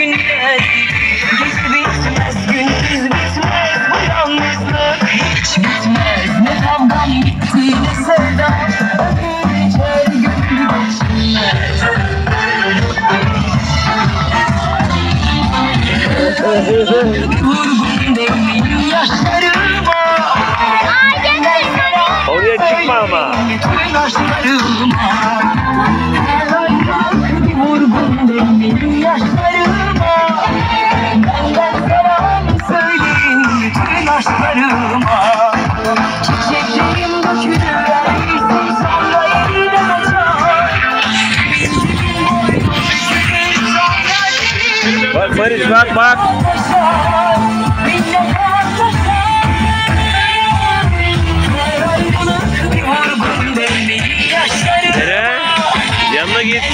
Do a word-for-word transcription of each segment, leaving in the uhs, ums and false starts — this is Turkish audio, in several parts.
günler. Gece bitmez, gündüz bitmez, bu yalnızlık hiç bitmez. Ne kavgam bitti, ne sevdam, ömür geçer, gönül geçmez. Vurgun devrin yaşlarıma. Oraya çıkma ama. Bütün aşklarıma. Her ay kalk bir vurgun devrin yaşlarıma. Benden selam söyleyin bütün aşklarıma. Çiçeklerim dökülür erişsin sonra yeniden açar. Bildiğim boynu bükülür sonra yeniden. Bak Barış bak bak. Nereye? Yanına git.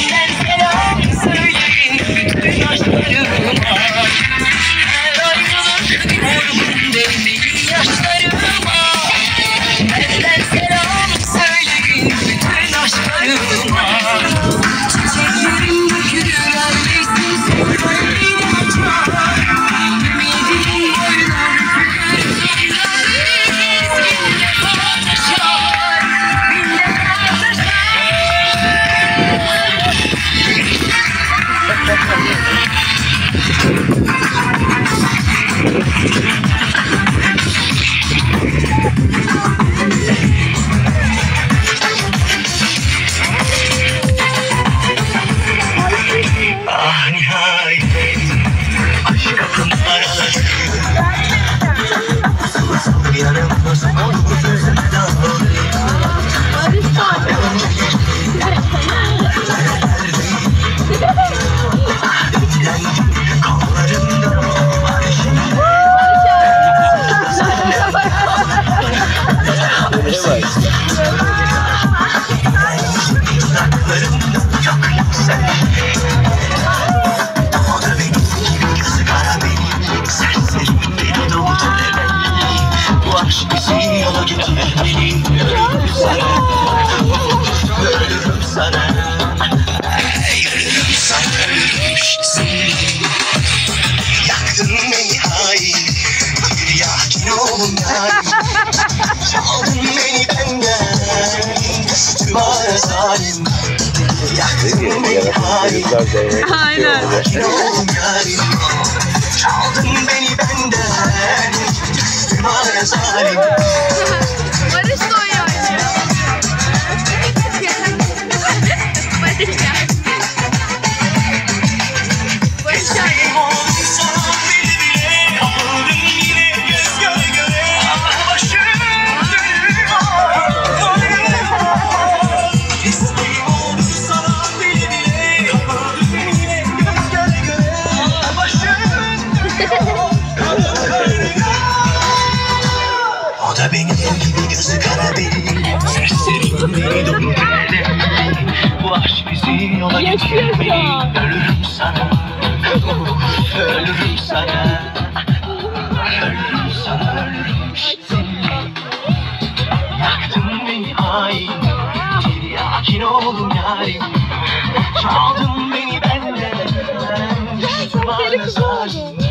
Ah nihayet aşk kapını araladı. Yanımda son gözüme daldı. Kollarımda ölürüm sana, yürürüm sana, ölmüşsün. Yaktın beni hain, tiryakin oğlum yarim. Çaldın beni benden, üstüm ara zalim. Yaktın beni hain, tiryakin oğlum yarim. Çaldın beni benden, üstüm ara zalim. Barış da oynuyor. Barış ya. Barış ya. O da benim gibi gözü kara benim. Seslerim beni dolu deli. Bu aşk bizi yola getirir beni. Ölürüm sana, ölürüm sana. Ölürüm sana, ölürüm seni. Yaktın beni hain, tiryakin oğlum yarim. Çaldın beni benden, düştüm bana zalim.